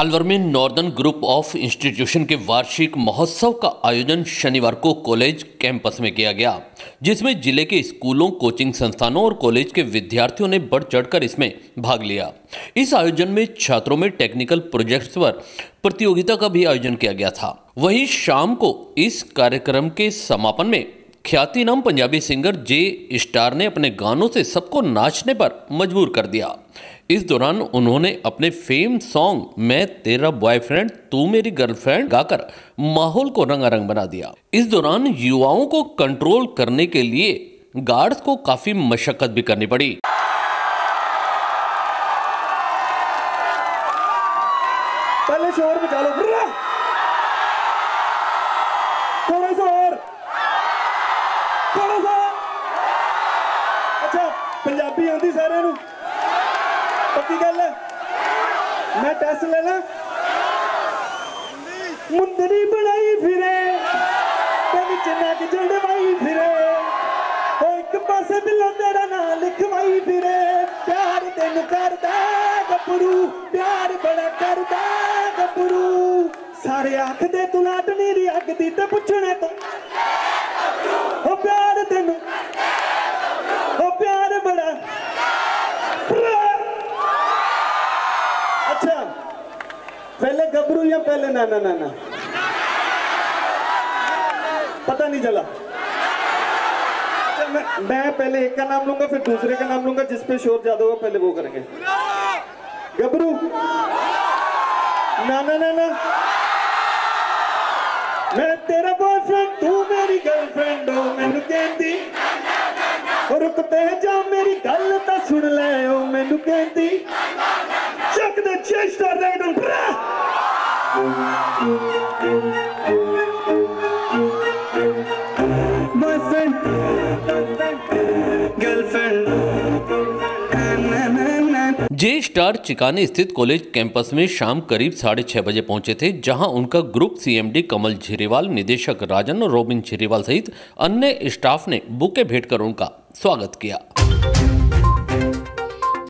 अलवर में northern group of institution के वार्षिक महोत्सव का आयोजन शनिवार को कॉलेज कैंपस में किया गया, जिसमें जिले के स्कूलों, कोचिंग संस्थानों और कॉलेज के विद्यार्थियों ने बढ़ चढ़कर इसमें भाग लिया। इस आयोजन में छात्रों में टेक्निकल प्रोजेक्ट्स पर प्रतियोगिता का भी आयोजन किया गया था। वहीं शाम को इस कार्यक्रम के समापन में ख्यातिनाम पंजाबी सिंगर जे स्टार ने अपने गानों से सबको नाचने पर मजबूर कर दिया। इस दौरान उन्होंने अपने फेम सॉन्ग मैं तेरा बॉयफ्रेंड तू मेरी गर्लफ्रेंड गाकर माहौल को रंगारंग बना दिया। इस दौरान युवाओं को कंट्रोल करने के लिए गार्ड्स को काफी मशक्कत भी करनी पड़ी। पहले शोर बचा लो, थोड़ा सा और, थोड़ा सा। अच्छा, पंजाबी आती सारे नू? पक्की गल है? मैं टेस्ट लेना। मुंदरी बनाई फिरे नक जड़वाई फिरे, एक पासे दिलों तेरा ना लिखवाई फिरे। प्यार तेन करदा गभरू, प्यार बड़ा करदा गभरू। सारे आखदे तू लाटनी दी अग दी ते पुछणे तो ओ प्यार तेन, ओ प्यार बड़ा। अच्छा, पहले गभरू या पहले नाना नाना? पता नहीं चला। मैं पहले एक का नाम लूंगा, फिर दूसरे का नाम लूंगा, जिस पे शोर ज्यादा होगा पहले वो करेंगे। गभरू, नाना नाना। मैं तेरा बॉयफ्रेंड तू मेरी गर्लफ्रेंड हो, मैनू कहती रुकते जा मेरी गल तां सुन ले ओ, मैनू कहती चक दे चेस्ट रेड ऑन बॉयफ्रेंड गर्लफ्रेंड। जे स्टार चिकाने स्थित कॉलेज कैंपस में शाम करीब 6:30 बजे पहुंचे थे, जहां उनका ग्रुप सीएमडी कमल झिरीवाल, निदेशक राजन और रोबिन झिरीवाल सहित अन्य स्टाफ ने बुके भेंट कर उनका स्वागत किया।